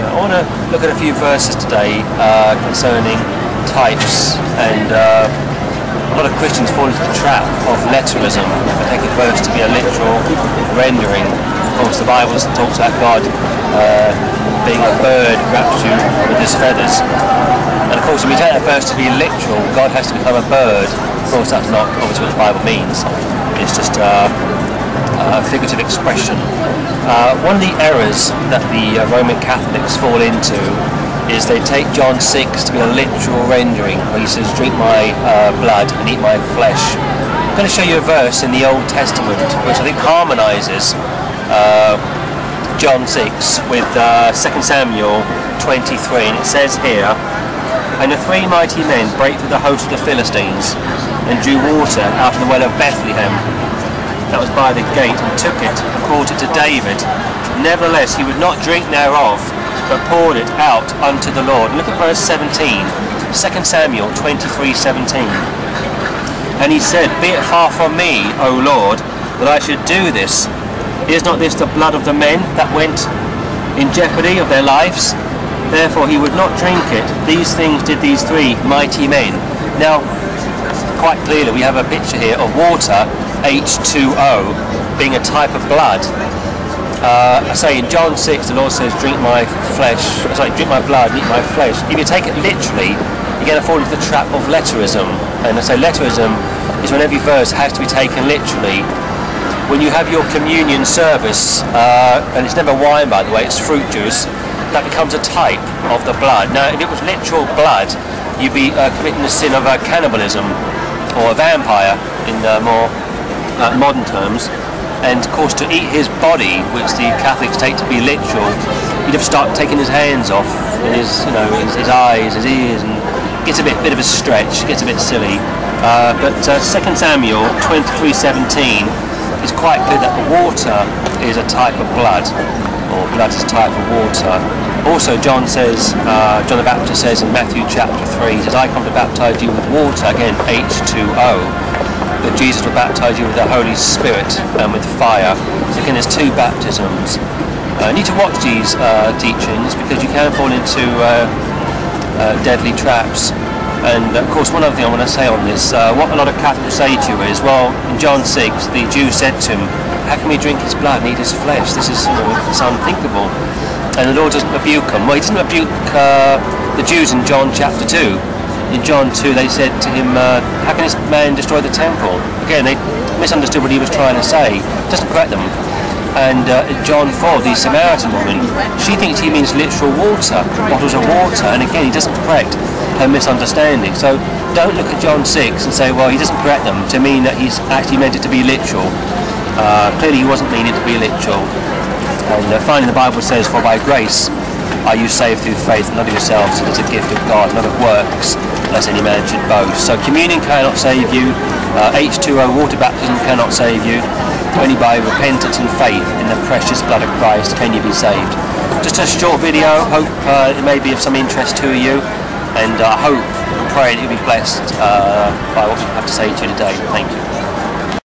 I want to look at a few verses today concerning types, and a lot of Christians fall into the trap of letterism. They take a verse to be a literal rendering. Of course, the Bible talks about God being a bird wrapped you with his feathers. And of course, if we take that verse to be literal, God has to become a bird. Of course, that's not obviously what the Bible means. It's just a figurative expression. One of the errors that the Roman Catholics fall into is they take John 6 to be a literal rendering, where he says, drink my blood and eat my flesh. I'm going to show you a verse in the Old Testament which I think harmonises John 6 with 2 Samuel 23, and it says here, and the three mighty men brake through the host of the Philistines and drew water out of the well of Bethlehem, that was by the gate, and took it and brought it to David. Nevertheless he would not drink thereof, but poured it out unto the Lord. Look at verse 17, 2 Samuel 23:17. And he said, be it far from me, O Lord, that I should do this. Is not this the blood of the men that went in jeopardy of their lives? Therefore he would not drink it. These things did these three mighty men. Now, quite clearly we have a picture here of water, H2O, being a type of blood. I say in John 6 the Lord says, drink my blood and eat my flesh. If you take it literally, you're going to fall into the trap of letterism. And I say letterism is when every verse has to be taken literally. When you have your communion service, and it's never wine by the way, it's fruit juice, that becomes a type of the blood. Now if it was literal blood, you'd be committing the sin of cannibalism, or a vampire in more modern terms. And of course, to eat his body, which the Catholics take to be literal, he'd have to start taking his hands off, and his eyes, his ears, and it gets a bit of a stretch, gets a bit silly. But 2 Samuel 23:17 is quite clear that the water is a type of blood, or blood is a type of water. Also, John the Baptist says in Matthew chapter 3, he says, I come to baptize you with water, again H2O. That Jesus will baptize you with the Holy Spirit and with fire. So again, there's two baptisms. You need to watch these teachings, because you can fall into deadly traps. And of course, one other thing I want to say on this, what a lot of Catholics say to you is, well, in John 6, the Jews said to him, how can we drink his blood and eat his flesh? This is it's unthinkable. And the Lord doesn't rebuke them. Well, he doesn't rebuke the Jews in John chapter 2. In John 2 they said to him, how can this man destroy the temple? Again, they misunderstood what he was trying to say. It doesn't correct them. And in John 4, the Samaritan woman, she thinks he means literal water, bottles of water, and again he doesn't correct her misunderstanding. So don't look at John 6 and say, well, he doesn't correct them to mean that he's actually meant it to be literal. Clearly he wasn't meaning it to be literal. And finally the Bible says, for by grace are you saved through faith, not of yourselves, it is a gift of God, not of works, lest any man should boast. So communion cannot save you, H2O, water baptism cannot save you. Only by repentance and faith in the precious blood of Christ can you be saved. Just a short video, hope it may be of some interest to you, and I hope and pray that you'll be blessed by what we have to say to you today. Thank you.